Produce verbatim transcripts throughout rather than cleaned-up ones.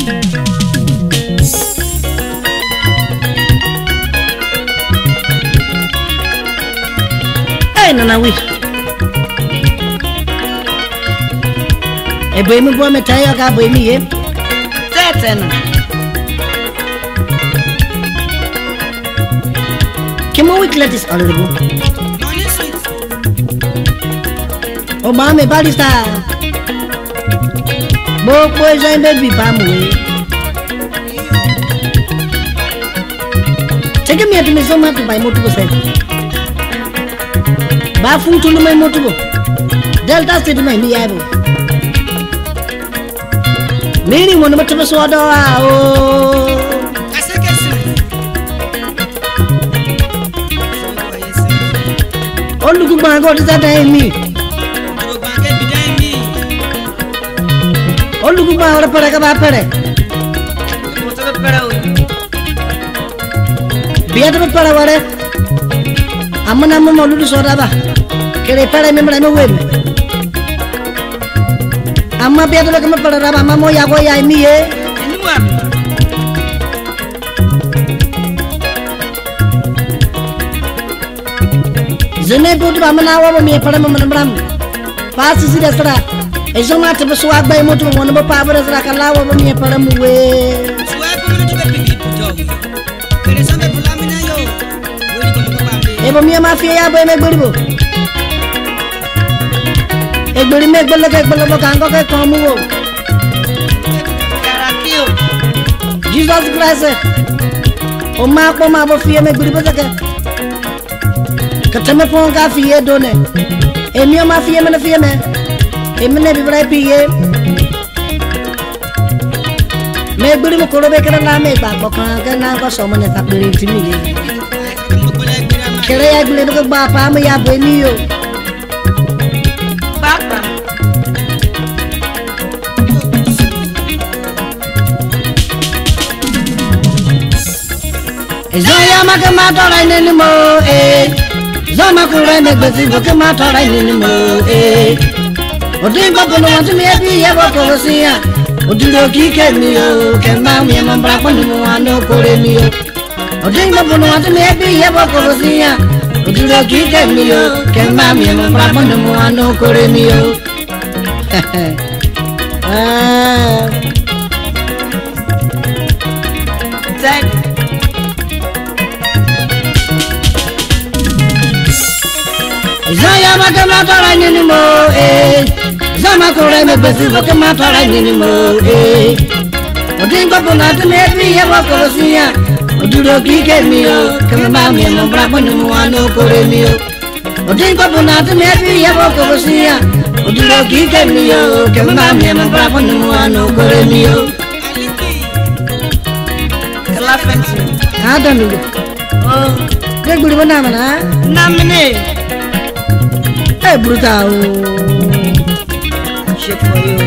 Hey, Nana, we. A boy, me go me tell you, I got boy me. That's enough. Come on, we let this all go. Oh, mamma, body star. Both boys and baby, family. Take me to me so much to buy motorcycle. Bafu to my motorbo. Delta state my diabo. Meaning one of the soda. Oh, oh, look at what is that I mean. Oh, look at what a paracabapere. Beata Paravare. Amanama Molu Sodaba. Can I tell him I'm a woman? I'm a better like a paraba, Mamma Yagoya, me, eh? Zene go to Amana, me a paramam. Pass is the stra. A so much of a swag by motor, one of a power as like a law of me a paramaway. Eba mia mafia boy me guribo e guri me golle ke golle mo kango ke komu wo karakio Jesus Christ o ma ko ma bo fie me guribo zake katame fon ka fie done e mia mafia me na fie me e me ne bi brai pie me guri mo ko be kana na me ba ko kan ka na ko so mo ne ta guri timi Kere ya gule ko bapa me ya boy mi yo. Papa. Zoya makama tora ni mo eh. Zoma kure me bezi ko ma tora ni mo eh. Odin ko no want me bi ya ko ko sia. Odiro ki ke mi yo, ke ma mi ma bra ko ni mo ano kore mi yo. Odin ko no want me bi ya ko ko sia. Odiro ki ke mi yo, ke ma mi ma bra ko ni mo ano kore mi yo. Ah. Thank Zaya makama tora ni mo eh. Zama kore me bezi ko ma tora ni mo eh. Odin ko na te me bi ya ko sia. Odiro ki ke mi yo, ke ma mi ma bra ko ni mo ano kore mi yo. Odin ko na te me bi ya ko sia. Odiro ki ke mi yo, ke ma mi ma bra ko ni mo ano kore mi yo. Kala fancy. Ada ni. Oh, ke guri bana mana? Namne. Hey, brutal. Shit for you.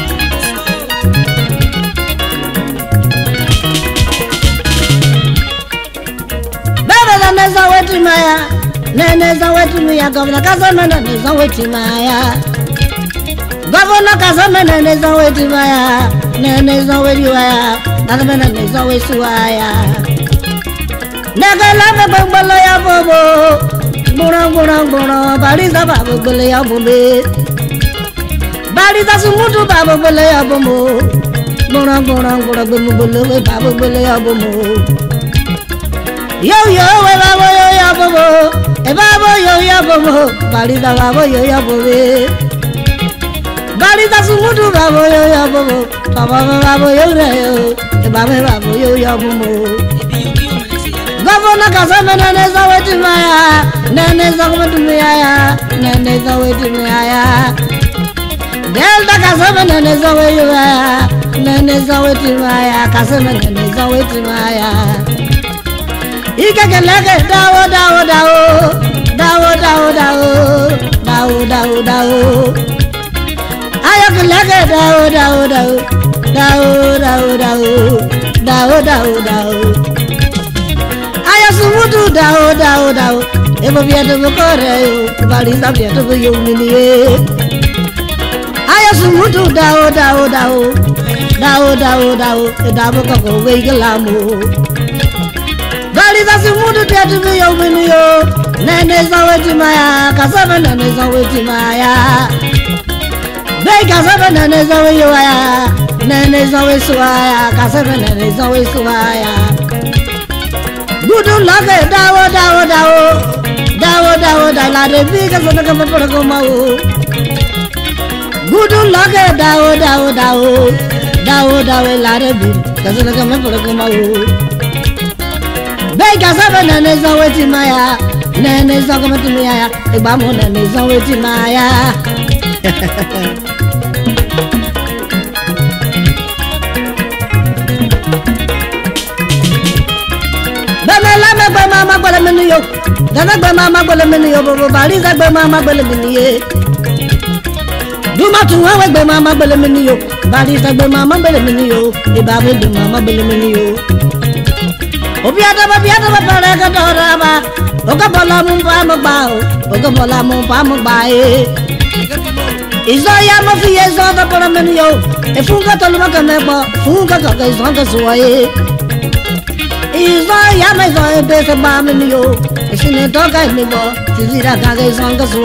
Better than there's a way to Maya. Then there's a way to me. Governor Casaman, and there's a way to Maya. Governor Casaman, and there's a way to Maya. Then there's a way to Maya. Another man, and there's a way to Maya. Never love a bumble, Bobo. Bora bora bora, bari da babu bole ya bombe. Bari da sumutu babu bole ya bombo. Bora bora bora babu bole babu bole ya bombo. Yo yo we babu yo ya bombo, e babu yo ya bombo. Bari da babu yo ya bombe. Bari da sumutu babu yo ya bombo. Babu babu yo re yo, e babu babu yo ya bombo. Governor Casaman and there's a way to Maya. Then there's a way to Maya. Then there's a way to Maya. Delta Casaman and there's a way to Maya. Then there's a way to Maya. Casaman and there's a way to Maya. Ika can like it. Dao, dao, dao. Dao, dao, dao. Dao, dao, dao. I can like it. Dao, dao, dao. Dao, dao, dao. Dao, dao, dao. Sumutu dao dao dao, ebo biada bokore, bali sabia to yo mini. Aya sumutu dao dao dao, Dao dao dao dao kako wegalamu. Bali dasi mudu tiatu biyo biniyo. Nene zaweti maya kasaba nene zaweti maya. Bei kasaba nene zawi waya. Nene zawi suaya kasaba nene zawi suaya. Gudu lage dao dao dao. Dao dao dao la de bi kasaba kama pora mau. Gudu lage dao dao dao. Dao dao la de bi kasaba kama pora mau. Bei kasaba nene zaweti maya. Nene zawi mati maya. Ibamu nene zaweti maya. Gba mama gbele mini yo, dana gba mama gbele mini yo, bobo bari za gba mama gbele mini ye. Duma tu wa gba mama gbele mini yo, bari za gba mama gbele mini yo, iba we gba mama gbele mini yo. Obi ada ba bi ada ba pare ka dora ba, oka bola mu pa mo ba o, oka bola mu pa mo ba e. Izo ya mo fi ye zo da pora mini yo, e funga to lu ma ka me bo, funga ka ka zo ka zo e. Izo ya me zo e be se ba me yo. Isine to ka me bo. Tizira ka ge song ka so.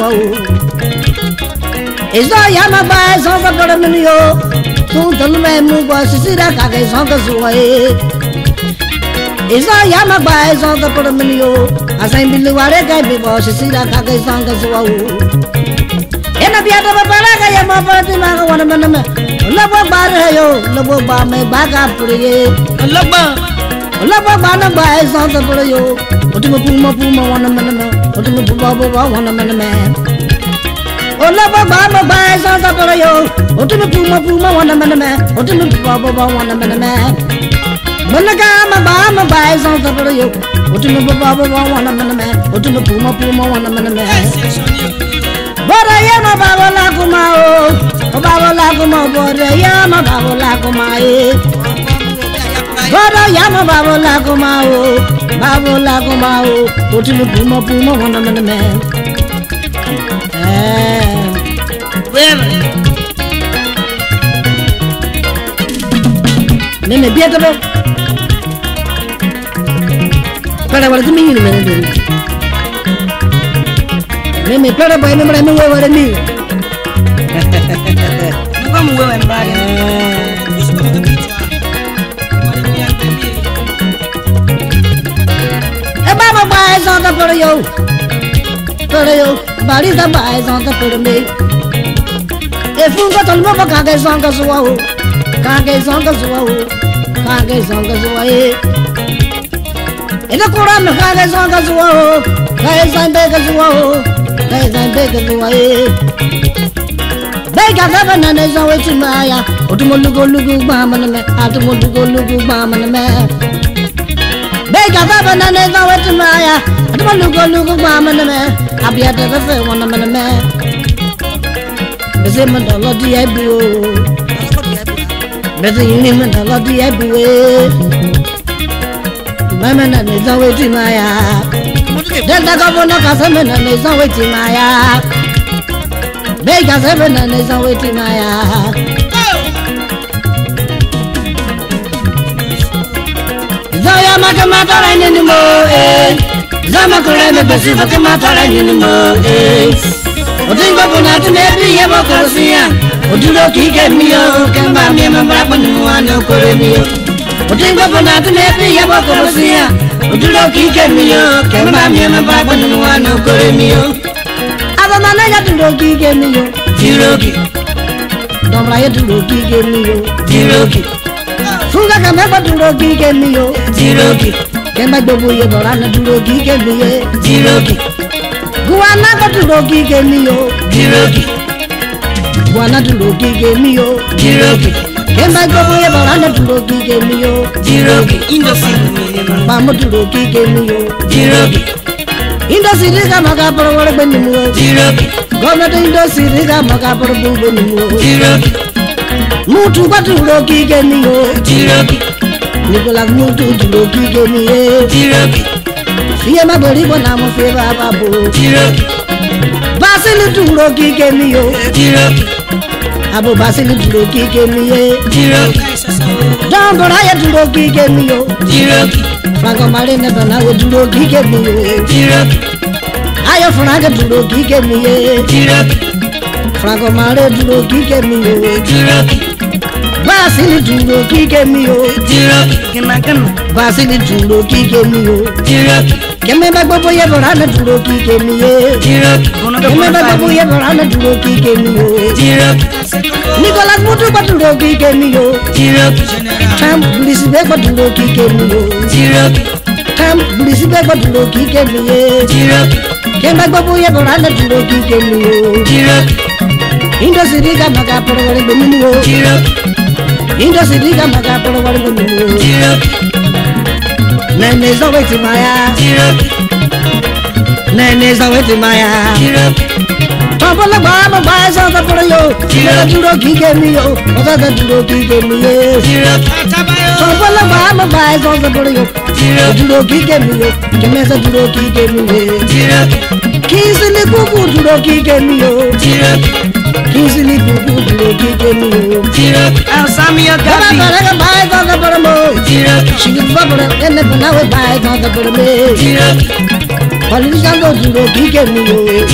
Izo ya ma ba so sa por me yo. Tu dol me mu bo sisira ka ge song ka so e. Izo ya ma ba so sa por me yo. Asai bilu ware ka me bo sisira ka ge song ka so. Ena biya to ba para ka ya ma pa ti ma ka wana me me. Labo ba re yo. Labo ba me ba ka puriye. Labo Laba bana ba esa ta pura yo. Otimo puma puma wana mana. Otimo puma puma wana mana. O laba bana ba esa ta pura yo. Otimo puma puma wana mana. Otimo puma puma wana mana. Malaga ma ba ma ba esa ta pura yo. Otimo puma puma wana mana. Otimo puma puma wana mana. Bora ya ma ba la kuma o. O ba la kuma bora ya ma ba la kuma e. Bora yama babo la kuma o, babo la kuma o, otulu puma puma wana mana me. Eh, bueno. Me me bieta bo. Para wala tumi ni me me. Me me para boy me me me wala ni. Vamos wewe mbali. Santa por yo, por yo, bari da bai santa por me. E funga tol mo ka ke sanga suwa o, ka ke sanga suwa o, ka ke sanga suwa e. E na kora me ka ke sanga suwa o, ka ke sanga ke suwa o, ka ke sanga ke suwa e. Be ga ga ba na ne so we ti maya, otumo lugo lugo ba ma me, atumo lugo lugo ba ma me. Bega baba na ne za wetu maya. Atuma lugo lugo kwa mana me. Abia de fe wana mana me. Bese manda lo di ebu. Bese yini manda lo di ebu. Mama na ne za wetu maya. Delta governor kaseme na ne za wetu maya. Bega sebe na ne za wetu maya. Zaya makamata ni mo eh. Zama kore me besi makamata ni mo eh. Odingo bona tunebi yebo korosia. Oduro kike miyo kamba mi mambra panu ano kore miyo. Odingo bona tunebi yebo korosia. Oduro kike miyo kamba mi mambra panu ano kore miyo. Aba mana ya duro kike miyo. Jiroki. Dobra ya duro kike miyo. Jiroki. Funga kame ba duro kike miyo. Jiroki. Kemba dobu ye bora na duro kike miyo. Jiroki. Guana ba duro kike miyo. Jiroki. Guana duro kike miyo. Jiroki. Kemba dobu ye bora na duro kike miyo. Jiroki. Indo siri ba mo duro kike miyo. Jiroki. Indo siri ka maga por wale benimu. Jiroki. Goma de indo siri ka maga por bu benimu. Jiroki. Mutu batu roki gemi yo. Jiroki. Nicolas mutu roki gemi yo. Jiroki. Fiye mabori bona mo fe baba bo. Jiroki. Basili tu roki gemi yo. Jiroki. Abu Basil duro kike miye. Don Boraya duro kike miyo. Franco Marine bana wo duro kike miyo. Ayo Franco duro kike miye. Franco Marine duro kike miyo. Basil duro kike miyo. Basil duro kike miyo. Keme bagbo ye borana duro kike miye. Keme bagbo ye borana duro kike miyo. Nicolas Mutu duro kike miyo. Tam Bulisi bagbo duro kike miyo. Tam Bulisi bagbo duro kike miye. Keme bagbo ye borana duro kike miyo. Indo siriga maga porwale bemiyo. Indo siriga maga porwale bemiyo. Nene zaweti maya. Nene zaweti maya. Topola baba baza da poroyo. Nene duro kike miyo. Oza da duro kike miyo. Topola baba baza da poroyo. Duro kike miyo. Kemesa duro kike miyo. Kisili kuku duro kike miyo. Kisili kuku duro kike miyo. Samia Gabi. Baba baba baza da poromo. She bubble and the Panawa buys on the Burmese. Politician goes to go kick me.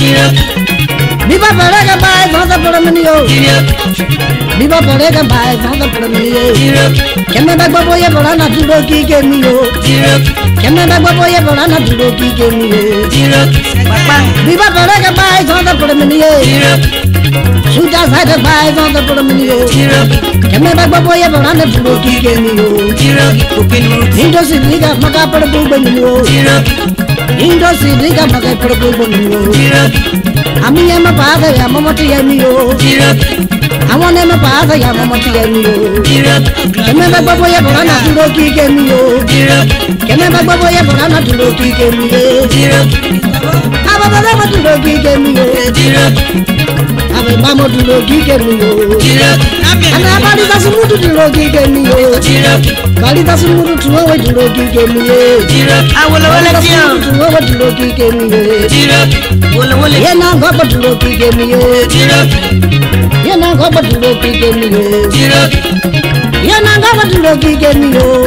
Biba Paraga buys on the Burmese. Biba Paraga buys on the Burmese. Can I back boy ever run to go kick me? Can I back boy ever run to go kick me? Biba Paraga buys on the Burmese. Shoot us at the buys on the Burmese. Can I back boy ever run to go kick me? Indo Siliga Magapur Bubano. Indo Siliga Magapur Bubano. Ami am a father, Yamamoti Yamio. I want them a father, Yamamoti Yamio. Remember Baboya Borana to Loki Gamio. Remember Baboya Borana to Loki Gamio. I'm a mama to Loki Gamio. I'm a mama to Loki Gamio. And nobody doesn't move to Loki Gamio. Kali doesn't move to know what to Loki Gamio. I will let you to know what to Loki Gamio. You're not going to Loki Gamio. You're not going to Loki Gamio. You're not going to Loki Gamio.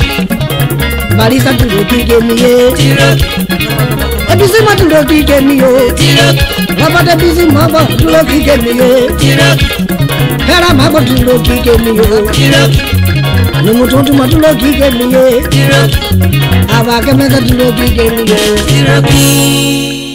Marisa to Loki Gamio. A busy man to Loki Gamio. Robert a busy mama to Loki Gamio. Para mama to Loki Gamio. No more to Loki Gamio. Avaka to Loki Gamio.